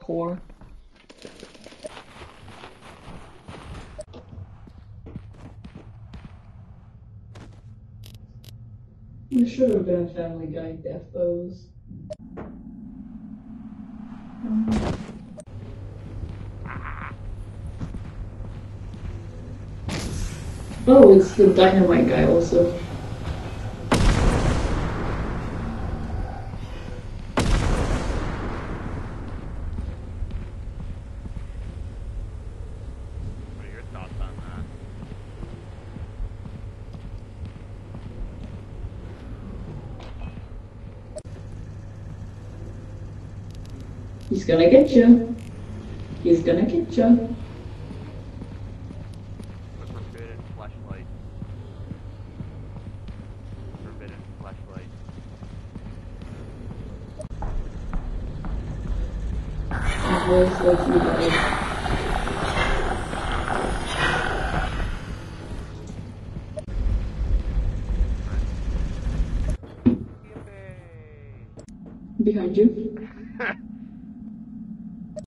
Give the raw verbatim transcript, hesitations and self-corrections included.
poor. There should have been a Family Guy death pose. Oh, it's the Dynamite guy also. What are your thoughts on that? He's gonna get you. He's gonna get you. The forbidden flashlight. Forbidden flashlight. His voice lets you die. Behind you.